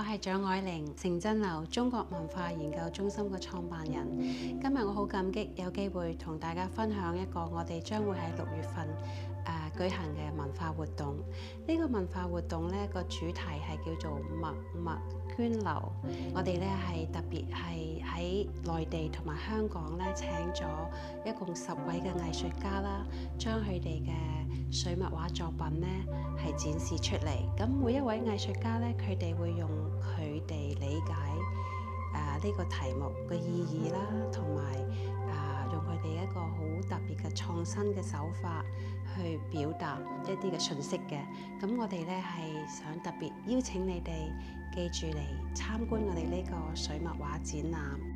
係蔣愛玲，城鎮樓中國文化研究中心嘅創辦人。今日我好感激有機會同大家分享一個我哋將會喺6月份舉行嘅文化活動。呢個文化活動呢個主題係叫做默默捐流。我哋呢係特別係喺內地同埋香港呢請咗一共10位嘅藝術家啦，將佢哋嘅水墨畫作品呢係展示出嚟。咁每一位藝術家呢，佢哋會用佢哋理解呢個題目嘅意義啦，同埋用佢哋一個好特別嘅創新嘅手法去表達一啲嘅訊息嘅。咁我哋呢係想特別邀請你哋記住嚟參觀我哋呢個水墨畫展覽。